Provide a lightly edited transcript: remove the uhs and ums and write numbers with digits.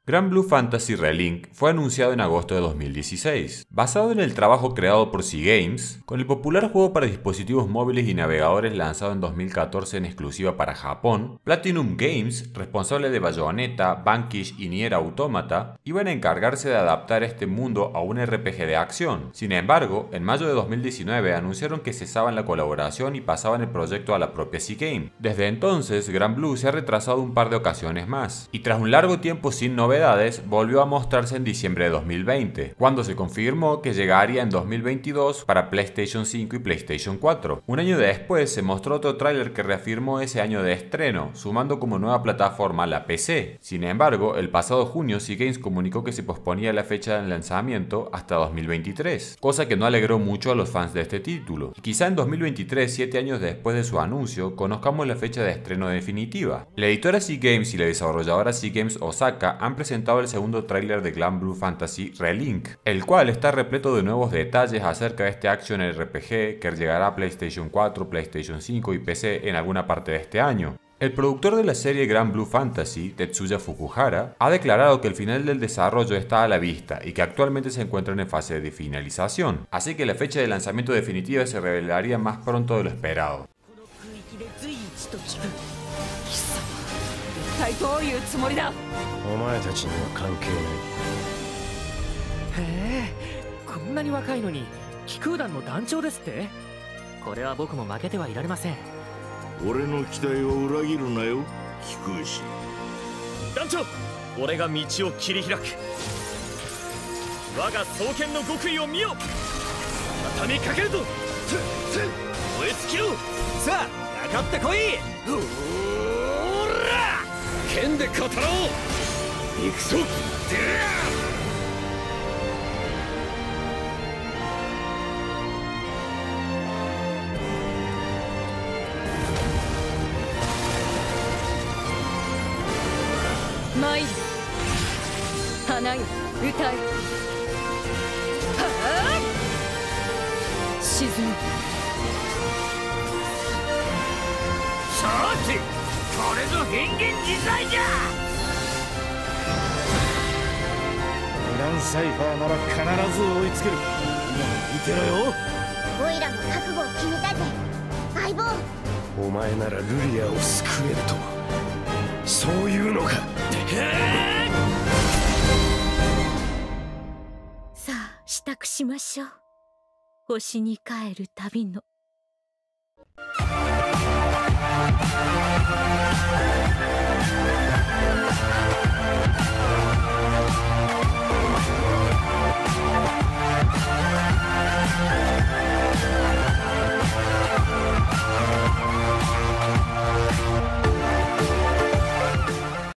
Granblue Fantasy Relink fue anunciado en agosto de 2016. Basado en el trabajo creado por Cygames, con el popular juego para dispositivos móviles y navegadores lanzado en 2014 en exclusiva para Japón, Platinum Games, responsable de Bayonetta, Vanquish y Nier Automata, iban a encargarse de adaptar este mundo a un RPG de acción. Sin embargo, en mayo de 2019 anunciaron que cesaban la colaboración y pasaban el proyecto a la propia Cygames. Desde entonces, Granblue se ha retrasado un par de ocasiones más, y tras un largo tiempo sin novedades, volvió a mostrarse en diciembre de 2020, cuando se confirmó que llegaría en 2022 para PlayStation 5 y PlayStation 4. Un año después se mostró otro tráiler que reafirmó ese año de estreno, sumando como nueva plataforma la PC. Sin embargo, el pasado junio Cygames comunicó que se posponía la fecha de lanzamiento hasta 2023, cosa que no alegró mucho a los fans de este título. Y quizá en 2023, 7 años después de su anuncio, conozcamos la fecha de estreno definitiva. La editora Cygames y la desarrolladora Cygames Osaka han presentado el segundo tráiler de Granblue Fantasy Relink, el cual está repleto de nuevos detalles acerca de este action RPG que llegará a PlayStation 4, PlayStation 5 y PC en alguna parte de este año. El productor de la serie Granblue Fantasy, Tetsuya Fukuhara, ha declarado que el final del desarrollo está a la vista y que actualmente se encuentran en fase de finalización, así que la fecha de lanzamiento definitiva se revelaría más pronto de lo esperado. 一体どういうつもりだ。 お前たちには関係ない。 へえ、こんなに若いのに気空団の団長ですって。これは僕も負けてはいられません。 俺の期待を裏切るなよ、貴空士。 団長、俺が道を切り開く。我が双剣の極意を見よ。畳みかけるぞ。燃え尽きろ。 さあ、かかってこい。 剣で語らおう。行くぞ。 参る。花よ、歌え。はあ。沈む。 さて、これぞ変幻自在じゃ。 グランサイファーなら必ず追いつける。見てろよ。 オイラも覚悟を決めたぜ、相棒。 お前ならルリアを救えると、そういうのか。 さあ支度しましょう。星に帰る旅の